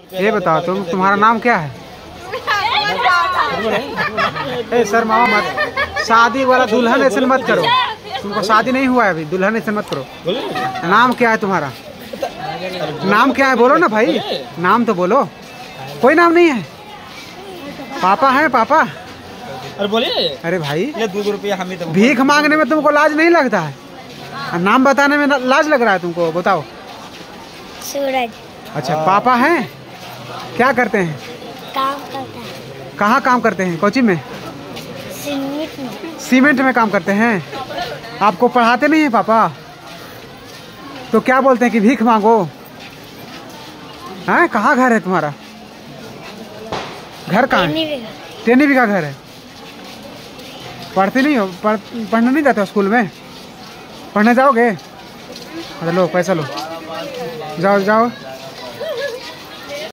ये बताओ तुम्हारा नाम क्या है? ए सर मामा मत, शादी वाला दुल्हन ऐसे मत करो, तुमको शादी नहीं हुआ है अभी, दुल्हन ऐसे मत करो। नाम क्या है तुम्हारा? नाम क्या है बोलो ना भाई, नाम तो बोलो। कोई नाम नहीं है? पापा है पापा? अरे बोलिए। अरे भाई ये 2 रुपया हम ही तो भीख मांगने में तुमको लाज नहीं लगता है? नाम बताने में लाज लग रहा है तुमको? बताओ। सूरज। अच्छा पापा हैं, क्या करते हैं? काम करता है। कहाँ काम करते हैं? कोची में? सीमेंट में। सीमेंट में काम करते हैं। आपको पढ़ाते नहीं है पापा? तो क्या बोलते हैं कि भीख मांगो? हैं कहाँ घर है तुम्हारा? घर कहाँ है? टेनी का घर है। पढ़ते नहीं हो? पढ़ने नहीं जाते हो स्कूल में? पढ़ने जाओगे? अरे लो पैसा लो, जाओ जाओ।